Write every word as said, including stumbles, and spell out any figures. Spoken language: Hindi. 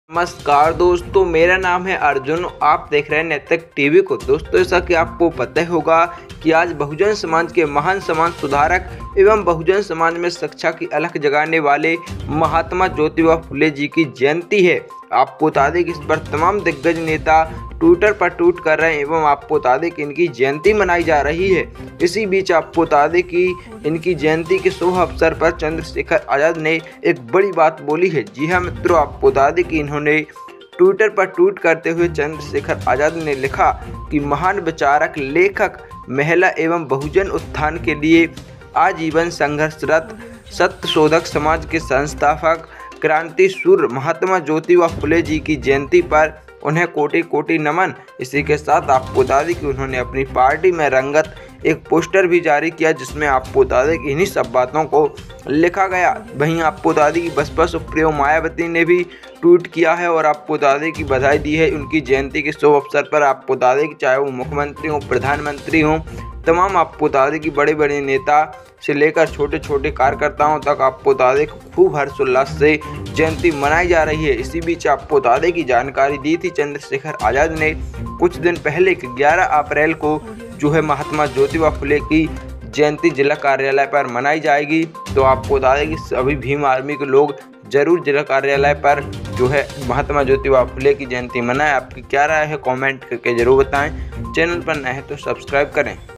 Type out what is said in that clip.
नमस्कार दोस्तों, मेरा नाम है अर्जुन। आप देख रहे हैं नैतिक टीवी को। दोस्तों, जैसा कि आपको पता होगा कि आज बहुजन समाज के महान समाज सुधारक एवं बहुजन समाज में शिक्षा की अलख जगाने वाले महात्मा ज्योतिबा फुले जी की जयंती है। आपको बता दें कि इस पर तमाम दिग्गज नेता ट्विटर पर ट्वीट कर रहे हैं एवं आपको बता दें कि इनकी जयंती मनाई जा रही है। इसी बीच आपको बता दें कि इनकी जयंती के शुभ अवसर पर चंद्रशेखर आज़ाद ने एक बड़ी बात बोली है। जी हाँ मित्रों, आपको बता दें कि इन्होंने ट्विटर पर ट्वीट करते हुए चंद्रशेखर आज़ाद ने लिखा कि महान विचारक, लेखक, महिला एवं बहुजन उत्थान के लिए आजीवन संघर्षरत सत्य शोधक समाज के संस्थापक क्रांति सूर्य महात्मा ज्योतिबा फुले जी की जयंती पर उन्हें कोटि कोटि नमन। इसी के साथ आपको बता दें कि उन्होंने अपनी पार्टी में रंगत एक पोस्टर भी जारी किया, जिसमें आपको बता दें कि इन्हीं सब बातों को लिखा गया। वहीं आपको बता दें कि बसपा सुप्रीमो मायावती ने भी ट्वीट किया है और आपको बता दें कि बधाई दी है उनकी जयंती के शुभ अवसर पर। आपको बता दें कि चाहे वो मुख्यमंत्री हों, प्रधानमंत्री हों, तमाम आपको बता दें कि बड़े बड़े नेता से लेकर छोटे छोटे कार्यकर्ताओं तक आपको बता दें खूब हर्षोल्लास से जयंती मनाई जा रही है। इसी बीच आपको बता दें कि जानकारी दी थी चंद्रशेखर आज़ाद ने कुछ दिन पहले कि ग्यारह अप्रैल को जो है महात्मा ज्योतिबा फुले की जयंती जिला कार्यालय पर मनाई जाएगी। तो आपको बता दें कि सभी भीम आर्मी के लोग जरूर जिला कार्यालय पर जो है महात्मा ज्योतिबा फुले की जयंती मनाएं। आपकी क्या राय है, कमेंट करके जरूर बताएं। चैनल पर नए हैं तो सब्सक्राइब करें।